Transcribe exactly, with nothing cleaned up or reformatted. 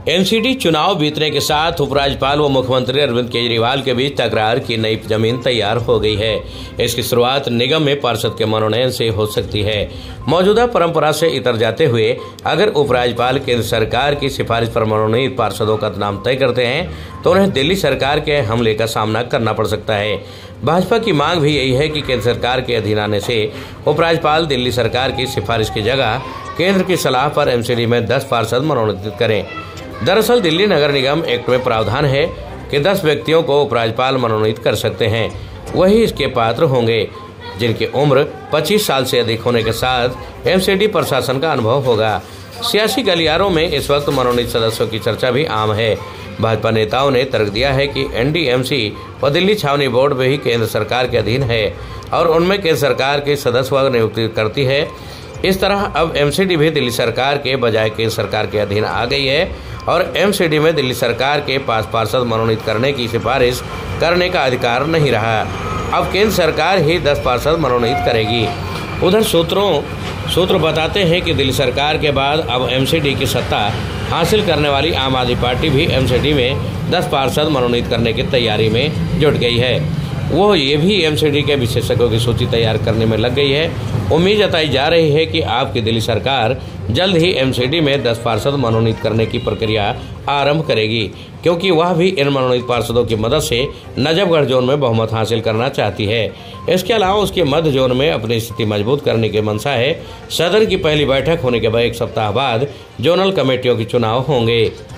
MCD चुनाव बीतने के साथ उपराज्यपाल व मुख्यमंत्री अरविंद केजरीवाल के बीच तकरार की नई जमीन तैयार हो गई है। इसकी शुरुआत निगम में पार्षद के मनोनयन से हो सकती है। मौजूदा परंपरा से इतर जाते हुए अगर उपराज्यपाल केंद्र सरकार की सिफारिश पर मनोनीत पार्षदों का नाम तय करते हैं तो उन्हें दिल्ली सरकार के हमले का सामना करना पड़ सकता है। भाजपा की मांग भी यही है कि केंद्र सरकार के अधीन आने से उपराज्यपाल दिल्ली सरकार की सिफारिश की जगह केंद्र की सलाह पर एमसीडी में दस पार्षद मनोनीत करें। दरअसल दिल्ली नगर निगम एक्ट में प्रावधान है कि दस व्यक्तियों को उपराज्यपाल मनोनीत कर सकते हैं। वही इसके पात्र होंगे जिनकी उम्र पच्चीस साल से अधिक होने के साथ एमसीडी प्रशासन का अनुभव होगा। सियासी गलियारों में इस वक्त मनोनीत सदस्यों की चर्चा भी आम है। भाजपा नेताओं ने तर्क दिया है कि एनडीएमसी व दिल्ली छावनी बोर्ड भी केंद्र सरकार के अधीन है और उनमें केंद्र सरकार के सदस्य नियुक्ति करती है। इस तरह अब एमसीडी भी दिल्ली सरकार के बजाय केंद्र सरकार के अधीन आ गई है और एमसीडी में दिल्ली सरकार के पास पार्षद मनोनीत करने की सिफारिश करने का अधिकार नहीं रहा। अब केंद्र सरकार ही दस पार्षद मनोनीत करेगी। उधर सूत्रों सूत्र बताते हैं कि दिल्ली सरकार के बाद अब एमसीडी की सत्ता हासिल करने वाली आम आदमी पार्टी भी एमसीडी में दस पार्षद मनोनीत करने की तैयारी में जुट गई है। वो ये भी एमसीडी के विशेषज्ञों की सूची तैयार करने में लग गई है। उम्मीद जताई जा रही है कि आपकी दिल्ली सरकार जल्द ही एमसीडी में दस पार्षद मनोनीत करने की प्रक्रिया आरंभ करेगी, क्योंकि वह भी इन मनोनीत पार्षदों की मदद से नजफगढ़ जोन में बहुमत हासिल करना चाहती है। इसके अलावा उसके मध्य जोन में अपनी स्थिति मजबूत करने की मंशा है। सदन की पहली बैठक होने के बाद एक सप्ताह बाद जोनल कमेटियों के चुनाव होंगे।